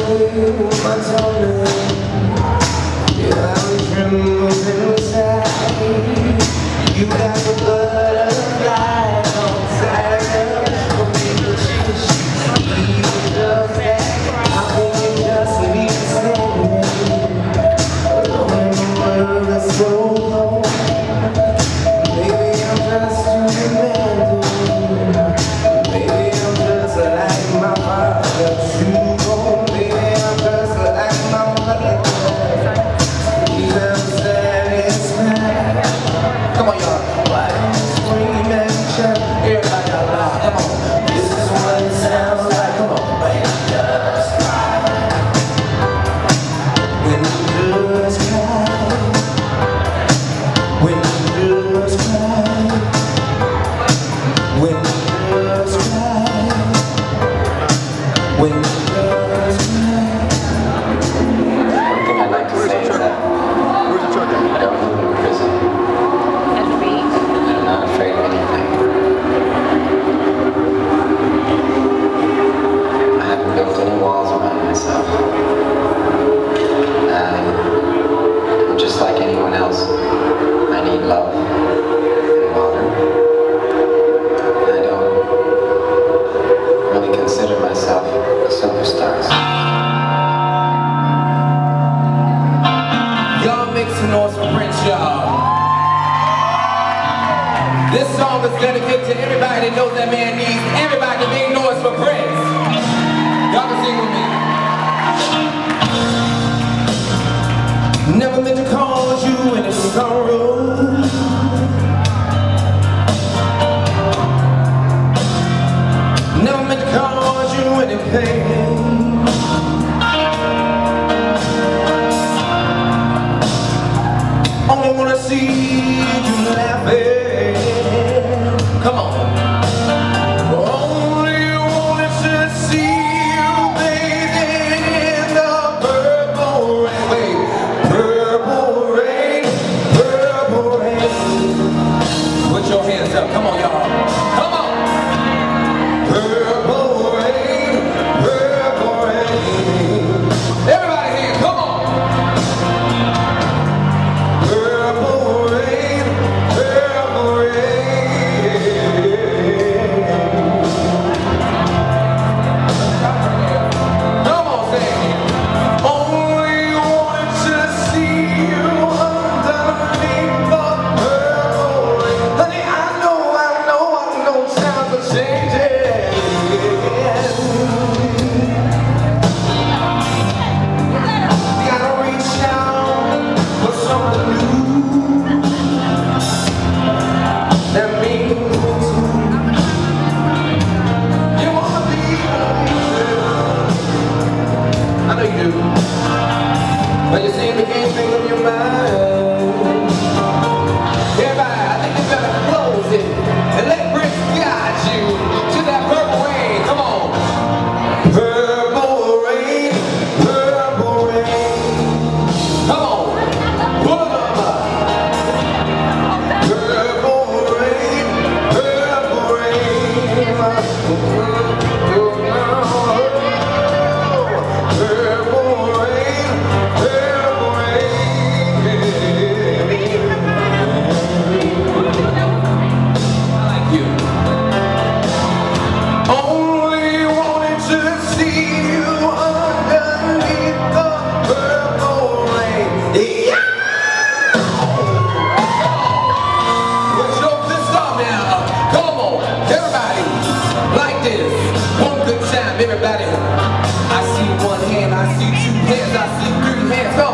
You got the butterfly inside of me, but you love that. How can you just leave standing alone in the world that's so cold? Maybe I'm just too demanding. Maybe I'm just like my father, too cold. Maybe I'm just like my mother. He's unsatisfied. Come on, y'all. Why don't you scream and shout? Everybody out loud. Come on. This is what it sounds like. Come on. When the doves cry. When the doves cry. When the doves cry. When the doves cry. When the doves cry. One thing I'd like to say is that I don't live in a prison. I'm not afraid of anything. I haven't built any walls around myself. I'm just like anyone else. I need love and water. And I don't really consider myself a superstar. Y'all make some noise for Prince, y'all. This song is dedicated to everybody that knows that man needs everybody to make noise for Prince. Y'all can sing with me. Never meant to cause you any sorrow. Never meant to cause you any pain. Only wanna see you laughing. Come on. Only wanted to see you bathing in the purple rain. Wait, purple rain, purple rain. Put your hands up. Come on, y'all. Come on. Purple rain, purple rain. Everybody here, come on. But you seem to can't think of your mind. Everybody, I think you better close it and let Prince guide you to that purple rain. Come on. Purple rain, purple rain. Come on. Pull them up. Purple rain, purple rain. Everybody, I see one hand, I see two hands, I see three hands.